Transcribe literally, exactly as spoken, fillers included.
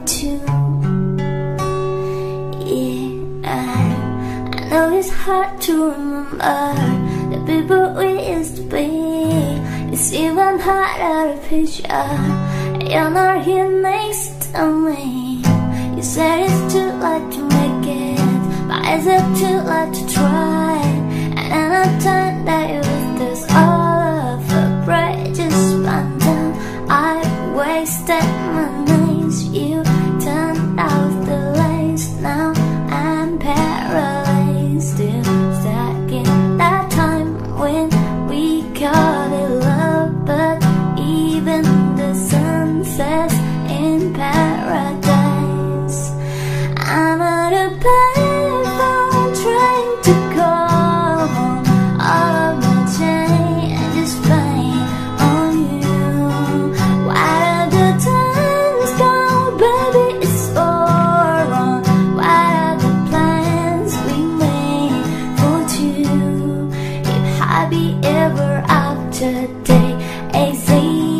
too. Yeah, I know it's hard to remember the people we used to be. It's even harder to picture you're not here next to me. You said it's too late to make it, but is it too late to try? And then I turned that it was this all of a break, just spun down. I wasted my nights, you turned out the lights. Now I'm paralyzed, still stuck in that time when we called it love. But even the sun sets in paradise. I'm at a payphone trying to call home. All of my chain and just pain on you. Why do the times go, baby, it's all wrong. Why are the plans we made for two? If I be ever out today, A Z